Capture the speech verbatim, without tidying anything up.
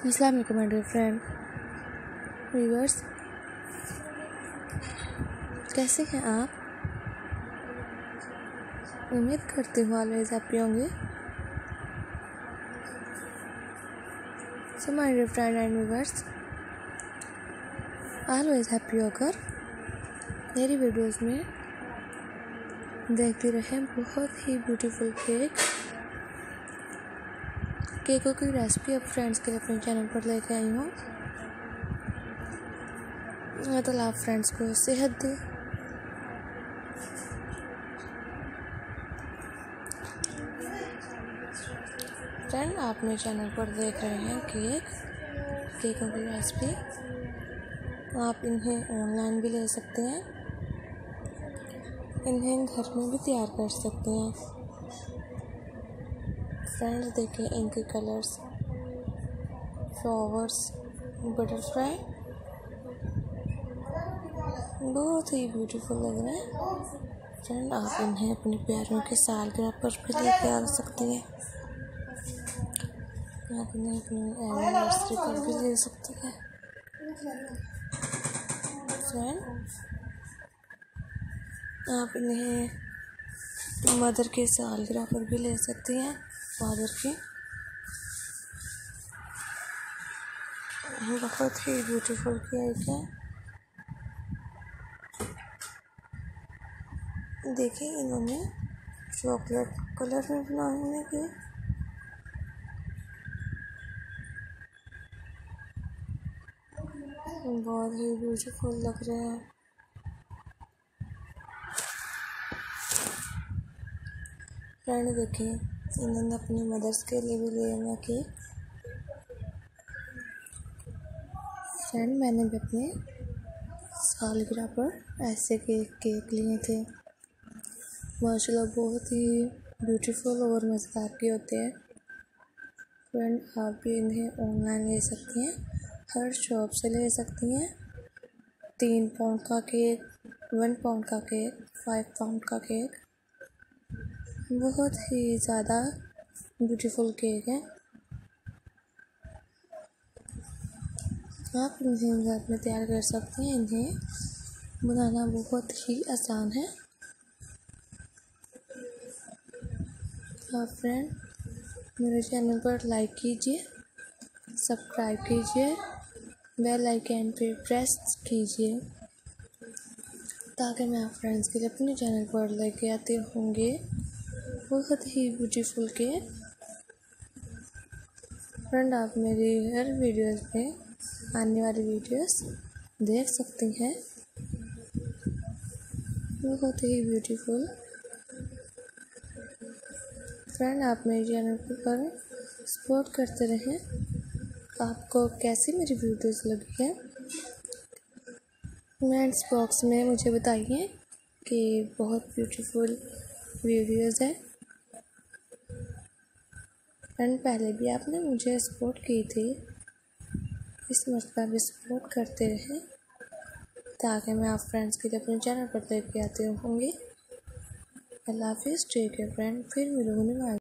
अस्सलाम वालेकुम my dear friend viewers, कैसे हैं आप? उम्मीद करती हूँ ऑलवेज हैप्पी होंगे। So my dear friend and viewers, always happy होकर मेरी वीडियोस में देखते रहें बहुत ही ब्यूटीफुल केक केकों की रेसिपी अब फ्रेंड्स के लिए अपने चैनल पर लेके आई हूँ। तो आप फ्रेंड्स को सेहत दे। फ्रेंड, आप मेरे चैनल पर देख रहे हैं केक केकों की रेसिपी। आप इन्हें ऑनलाइन भी ले सकते हैं, इन्हें घर में भी तैयार कर सकते हैं। फ्रेंड्स देखिए, इनके कलर्स, फ्लावर्स, बटरफ्लाई बहुत ही ब्यूटीफुल लग रहे हैं। फ्रेंड, आप इन्हें अपने प्यारों के सालगिरह पर भी लेके आ सकती हैं। आप इन्हें अपनी एनिवर्सरी पर भी ले सकते हैं। फ्रेंड, आप इन्हें मदर के सालगिरह पर भी ले सकती हैं। फादर की बहुत ही ब्यूटीफुल केक है। देखिए, इन्होंने चॉकलेट कलर में बनाने के बहुत ही ब्यूटीफुल लग रहे हैं। फ्रेंड देखिए, इन्होंने अपनी मदर्स के लिए भी लिया केक। फ्रेंड, मैंने भी अपने सालगिरह पर ऐसे केक केक लिए थे। माशाल्लाह बहुत ही ब्यूटीफुल और मज़ेदार के होते हैं। फ्रेंड, आप भी इन्हें ऑनलाइन ले सकती हैं, हर शॉप से ले सकती हैं। तीन पाउंड का केक, वन पाउंड का केक, फाइव पाउंड का केक, बहुत ही ज़्यादा ब्यूटीफुल केक है। आप इन्हें घर में तैयार कर सकते हैं। इन्हें बनाना बहुत ही आसान है। आप फ्रेंड मेरे चैनल पर लाइक कीजिए, सब्सक्राइब कीजिए, बेल आइकन पे प्रेस कीजिए, ताकि मैं आप फ्रेंड्स के लिए अपने चैनल पर लेके आते होंगे बहुत ही ब्यूटीफुल के। फ्रेंड, आप मेरी हर वीडियोस में आने वाली वीडियोस देख सकती हैं, बहुत ही ब्यूटीफुल। फ्रेंड, आप मेरे चैनल पर सपोर्ट करते रहें। आपको कैसी मेरी वीडियोस लगी है कमेंट्स बॉक्स में मुझे बताइए कि बहुत ब्यूटीफुल वीडियोस है। फ्रेंड, पहले भी आपने मुझे सपोर्ट की थी, इस मरतबा भी सपोर्ट करते रहें, ताकि मैं आप फ्रेंड्स के लिए अपने चैनल पर लेके आते होंगे। अल्लाह हाफिज़, टेक केयर फ्रेंड, फिर मिलूंगी।